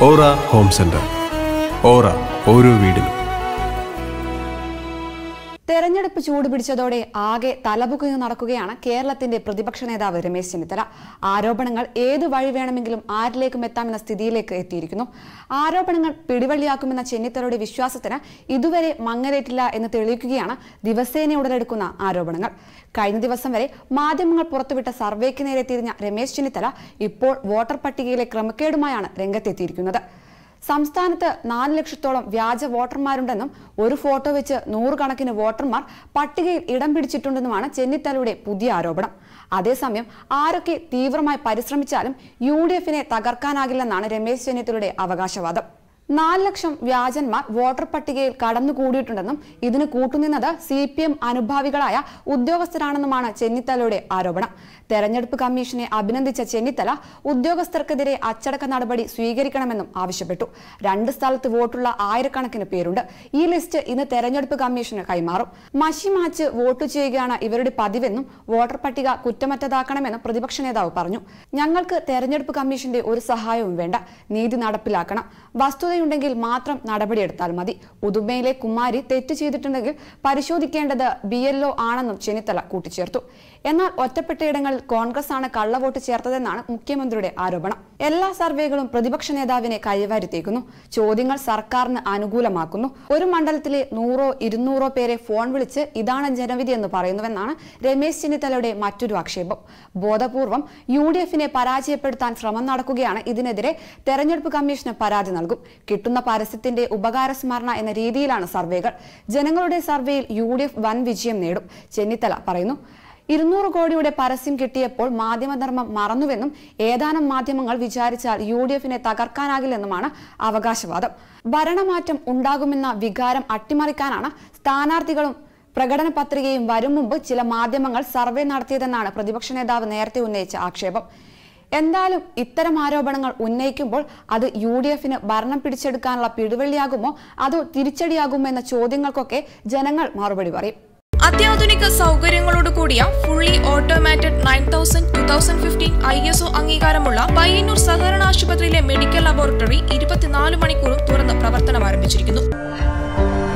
ഓറ home centre. ഓറ ഓരോ വീടിനും. തെരഞ്ഞെടുപ്പ് ചൂടുപിടിച്ചതോടെ ആകെ തലപുകഞ്ഞു നടക്കുകയാണ് കേരളത്തിന്റെ പ്രതിപക്ഷ നേതാവ് രമേശ് ചെന്നിത്തല. ആരോപണങ്ങൾ ഏത് വഴി വേണമെങ്കിലും ആരിലേക്കും എത്താമെന്ന സ്ഥിതിയിലേക്ക് എത്തിയിരിക്കുന്നു. ആരോപണങ്ങൾ പിടിവള്ളിയാക്കുമെന്ന ചെന്നിത്തലയുടെ വിശ്വാസത്തിന് ഇതുവരെ മങ്ങലേറ്റില്ല എന്ന് തെളിയിക്കുകയാണ് ദിവസേന ഉടലെടുക്കുന്ന ആരോപണങ്ങൾ. കഴിഞ്ഞ ദിവസം വരെ മാധ്യമങ്ങൾ പുറത്തുവിട്ട സർവേക്ക് നേരെ തിരിഞ്ഞ രമേശ് ചെന്നിത്തല ഇപ്പോൾ വോട്ടർ പട്ടികയിലെ ക്രമക്കേടുമായാണ് രംഗത്തെത്തിയിരിക്കുന്നത്. സംസ്ഥാനത്ത് 4 ലക്ഷത്തോളം വ്യാജ വോട്ടർമാരുണ്ടെന്നും ഒരു ഫോട്ടോ വെച്ച് 100 കണക്കിന് വോട്ടർമാർ പട്ടികയിൽ ഇടം പിടിച്ചിട്ടുണ്ടെന്നുമാണ് ചെന്നിത്തലയുടെ പുതിയ ആരോപണം. അതേസമയം ആരൊക്കെ തീവ്രമായി പരിശ്രമിച്ചാലും UDF-നെ തകർക്കാനാകില്ലെന്നാണ് രമേശ് ചെന്നിത്തലയുടെ അവകാശവാദം. 4 ലക്ഷം വ്യാജന്മാർ വോട്ടർ പട്ടികയിൽ കടന്നുകൂടിയിട്ടുണ്ടെന്നും ഇതിന് കൂട്ടുനിന്നത് CPM അനുഭാവികളായ ഉദ്യോഗസ്ഥരാണെന്നുമാണ് ചെന്നിത്തലയുടെ ആരോപണം. തെരഞ്ഞെടുപ്പ് കമ്മീഷനെ അഭിനന്ദിച്ച ചെന്നിത്തല ഉദ്യോഗസ്ഥർക്കെതിരെ അച്ചടക്ക നടപടി സ്വീകരിക്കണമെന്നും ആവശ്യപ്പെട്ടു. 2 സ്ഥലത്ത് വോട്ടുള്ള ആയിരക്കണക്കിന് പേരുണ്ട്. ഈ ലിസ്റ്റ് ഇന്ന് തെരഞ്ഞെടുപ്പ് കമ്മീഷന് കൈമാറും. മഷി മാച്ച് വോട്ട് ചെയ്യുകയാണ് ഇവരുടെ പതിവെന്നും വോട്ടർ പട്ടിക കുറ്റമറ്റതാക്കണമെന്നും പ്രതിപക്ഷ നേതാവ് പറഞ്ഞു. ഞങ്ങൾക്ക് തെരഞ്ഞെടുപ്പ് കമ്മീഷന്റെ ഒരു സഹായവും വേണ്ട. നീതി നടപ്പിലാക്കണം. വസ്തുതയുണ്ടെങ്കിൽ മാത്രം നടപടിയെടുത്താൽ മതി. ഉദുമയിലെ കുമാരി തെറ്റ് ചെയ്തിട്ടുണ്ടെങ്കിൽ പരിശോധിക്കേണ്ടത് BLO ആണെന്നും ചെന്നിത്തല കൂട്ടിച്ചേർത്തു. എന്നാൽ ഒറ്റപ്പെട്ടയിടങ്ങളിൽ കോൺഗ്രസ് ആണ് കള്ളവോട്ട് ചേർത്തതെന്നാണ് മുഖ്യമന്ത്രിയുടെ ആരോപണം. എല്ലാ സർവേകളും പ്രതിപക്ഷ നേതാവിനെ കൈവാരിത്തേക്കുന്നു. ചോദ്യങ്ങൾ സർക്കാരിന് അനുകൂലമാക്കുന്നു. ഒരു മണ്ഡലത്തിലെ 100 200 പേരെ ഫോൺ വിളിച്ച് ഇതാണ് ജനവിധി എന്ന് പറയുന്നുവെന്നാണ് രമേശ് ചെന്നിത്തലയുടെ മറ്റൊരു ആക്ഷേപം. ബോധപൂർവം UDF-നെ പരാജയപ്പെടുത്താൻ ശ്രമം നടക്കുകയാണ്. ഇതിനെതിരെ തെരഞ്ഞെടുപ്പ് കമ്മീഷന് പരാതി നൽകും. കിട്ടുന്ന പരസ്യത്തിന്റെ ഉപകാര സ്മരണ എന്ന രീതിയിലാണ് സർവേകൾ. ജനങ്ങളുടെ സർവേയിൽ UDF വൻ വിജയം നേടും, ചെന്നിത്തല പറയുന്നു. 200 കോടിയുടെ പരസ്യം കിട്ടിയപ്പോൾ മാധ്യമധർമ്മം മറന്നുവെന്നും ഏതാനും മാധ്യമങ്ങൾ വിചാരിച്ചാൽ UDF-നെ തകർക്കാനാകില്ലെന്നുമാണ് അവകാശവാദം. ഭരണമാറ്റം ഉണ്ടാകുമെന്ന വികാരം അട്ടിമറിക്കാനാണ് സ്ഥാനാർത്ഥികളും പ്രകടന പത്രികയും വരും മുമ്പ് ചില മാധ്യമങ്ങൾ സർവേ നടത്തിയതെന്നാണ് പ്രതിപക്ഷ നേതാവ് നേരത്തെ ഉന്നയിച്ച ആക്ഷേപം. എന്തായാലും ഇത്തരം ആരോപണങ്ങൾ ഉന്നയിക്കുമ്പോൾ അത് UDF-ന് ഭരണം പിടിച്ചെടുക്കാനുള്ള പിടിവള്ളിയാകുമോ അതോ തിരിച്ചടിയാകുമോ എന്ന ചോദ്യങ്ങൾക്കൊക്കെ ജനങ്ങൾ മറുപടി പറയും. അത്യാധുനിക സൗകര്യങ്ങളോട് കൂടിയ ഫുള്ളി ഓട്ടോമാറ്റഡ് 9000/2015 ISO അംഗീകാരമുള്ള പയ്യന്നൂർ സഹകരണ ആശുപത്രിയിലെ മെഡിക്കൽ ലബോറട്ടറി 24 മണിക്കൂറും തുറന്ന് പ്രവർത്തനം ആരംഭിച്ചിരിക്കുന്നു.